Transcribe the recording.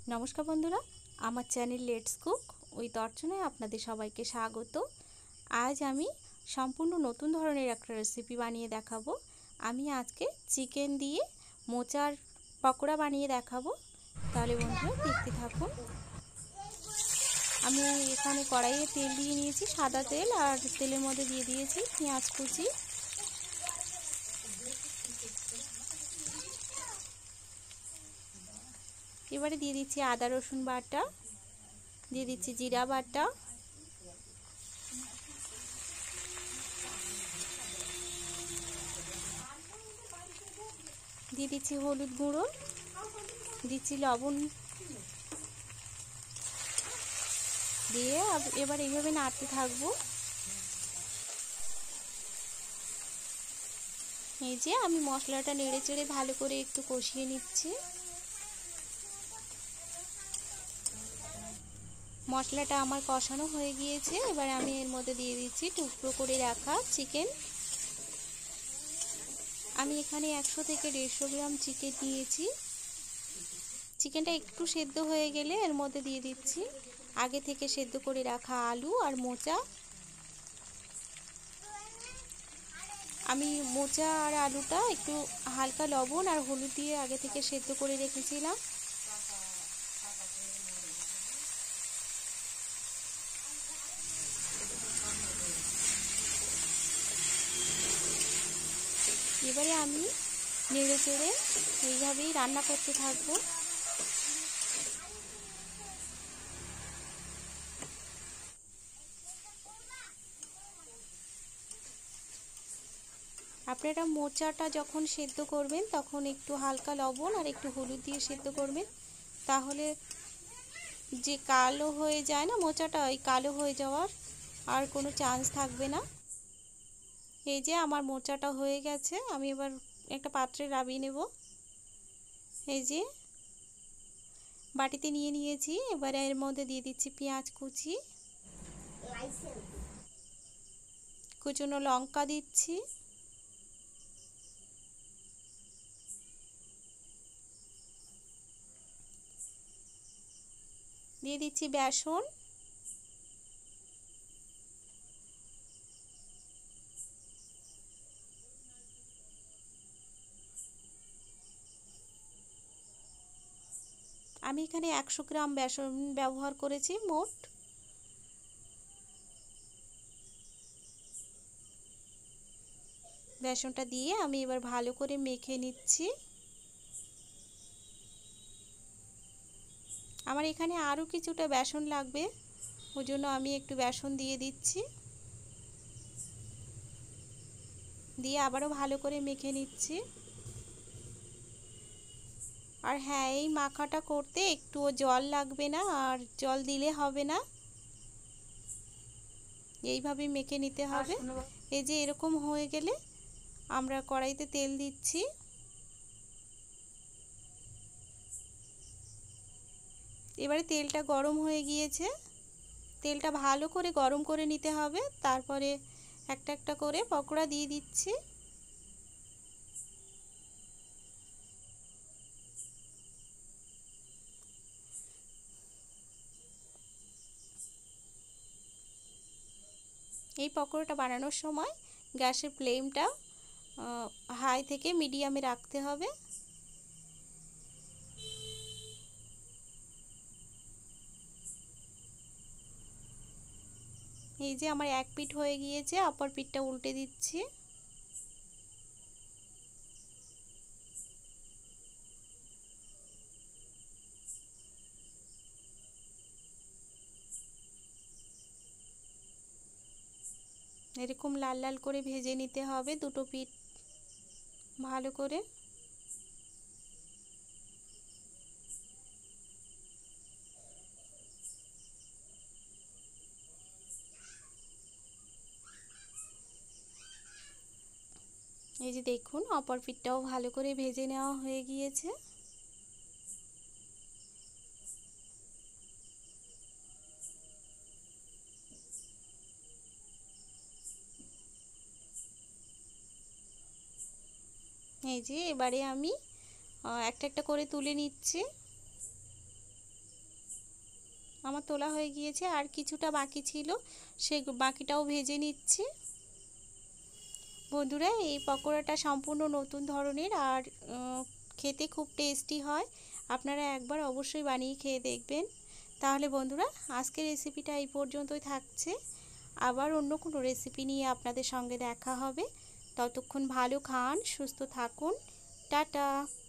নমস্কার বন্ধুরা, আমার চ্যানেল লেটস কুক উইথ অর্চনায় আপনাদের সবাইকে স্বাগত। আজ আমি সম্পূর্ণ নতুন ধরনের একটা রেসিপি বানিয়ে দেখাবো। আমি আজকে চিকেন দিয়ে মোচার পকোড়া বানিয়ে দেখাবো। তাহলে বন্ধুরা দেখতে থাকুন। আমি এখানে কড়াইয়ে তেল দিয়ে নিয়েছি, সাদা তেল, আর তেলের মধ্যে দিয়ে দিয়েছি পেঁয়াজ কুচি। এবারে দিয়ে দিচ্ছি আদা রসুন বাটা, দিয়ে দিচ্ছি জিরা বাটা, দিয়ে দিচ্ছি হলুদ গুঁড়ো, দিচ্ছি লবণ, দিয়ে এবার এইভাবে নাড়তে থাকবো। এই যে আমি মশলাটা নেড়ে চেড়ে ভালো করে একটু কষিয়ে নিচ্ছি। মশলাটা আমার কষানো হয়ে গিয়েছে। এবার আমি এর মধ্যে দিয়ে দিচ্ছি টুকরো করে রাখা চিকেন। আমি এখানে 100 থেকে 150 গ্রাম চিকেন নিয়েছি। চিকেনটা একটু সেদ্ধ হয়ে গেলে এর মধ্যে দিয়ে দিচ্ছি আগে থেকে সেদ্ধ করে রাখা আলু আর মোচা। আমি মোচা আর আলুটা একটু হালকা লবণ আর হলুদ দিয়ে আগে থেকে সেদ্ধ করে রেখেছিলাম। এবারে আমি নেড়ে চেড়ে এইভাবেই রান্না করতে থাকবো। আপনারা মোচাটা যখন সেদ্ধ করবেন তখন একটু হালকা লবণ আর একটু হলুদ দিয়ে সেদ্ধ করবেন, তাহলে যে কালো হয়ে যায় না মোচাটা, ওই কালো হয়ে যাওয়ার আর কোনো চান্স থাকবে না। এই যে আমার মোচাটা হয়ে গেছে, আমি এবার একটা পাত্রে নামিয়ে নেব। এই যে বাটিতে নিয়ে নিয়েছি। এবারে এর মধ্যে দিয়ে দিচ্ছি পেঁয়াজ কুচি, কুচনো লঙ্কা দিচ্ছি, দিয়ে দিচ্ছি বেসন, আমি এখানে 100 গ্রাম বেসন ব্যবহার করেছি মোট। বেসনটা দিয়ে আমি এবার ভালো করে মেখে নিচ্ছি। আমার এখানে আরও কিছুটা বেসন লাগবে, ওই জন্য আমি একটু বেসন দিয়ে দিচ্ছি, দিয়ে আবারও ভালো করে মেখে নিচ্ছি। আর হ্যাঁ, এই মাখাটা করতে একটুও জল লাগবে না, আর জল দিলে হবে না, এইভাবেই মেখে নিতে হবে। এই যে এরকম হয়ে গেলে আমরা কড়াইতে তেল দিচ্ছি। এবারে তেলটা গরম হয়ে গিয়েছে, তেলটা ভালো করে গরম করে নিতে হবে। তারপরে একটা একটা করে পকোড়া দিয়ে দিচ্ছি। এই পকোড়াটা বানানোর সময় গ্যাসের ফ্লেমটা হাই থেকে মিডিয়ামে রাখতে হবে। এই যে আমার এক পিঠ হয়ে গিয়েছে, অপর পিঠটা উল্টে দিচ্ছি। এরকম লাল লাল করে ভেজে নিতে হবে দুটো পিঠ ভালো করে। এই যে দেখুন, অপর পিঠটাও ভালো করে ভেজে নেওয়া হয়ে গিয়েছে। এই যে এবারে আমি একটা একটা করে তুলে নিচ্ছি। আমার তোলা হয়ে গিয়েছে, আর কিছুটা বাকি ছিল, সেই বাকিটাও ভেজে নিচ্ছি। বন্ধুরা, এই পকোড়াটা সম্পূর্ণ নতুন ধরনের আর খেতে খুব টেস্টি হয়। আপনারা একবার অবশ্যই বানিয়ে খেয়ে দেখবেন। তাহলে বন্ধুরা, আজকের রেসিপিটা এই পর্যন্তই থাকছে। আবার অন্য কোনো রেসিপি নিয়ে আপনাদের সঙ্গে দেখা হবে। ততক্ষণ ভালো খান, সুস্থ থাকুন। টাটা।